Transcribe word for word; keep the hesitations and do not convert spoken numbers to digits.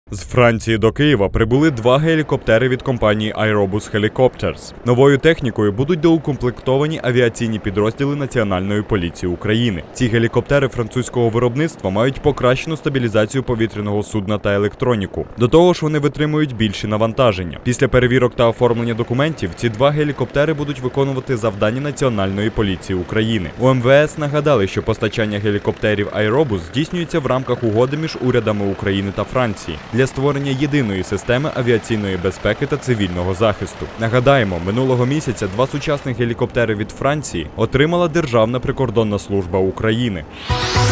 З Франції до Києва прибули два гелікоптери від компанії Airbus Helicopters. Новою технікою будуть доукомплектовані авіаційні підрозділи Національної поліції України. Ці гелікоптери французького виробництва мають покращену стабілізацію повітряного судна та електроніку. До того ж, вони витримують більші навантаження. Після перевірок та оформлення документів ці два гелікоптери будуть виконувати завдання Національної поліції України. У ем ве ес нагадали, що постачання гелікоптерів Airbus здійснюється в рамках угоди між урядами України та Франції для створення єдиної системи авіаційної безпеки та цивільного захисту. Нагадаємо, минулого місяця два сучасних гелікоптери від Франції отримала Державна прикордонна служба України.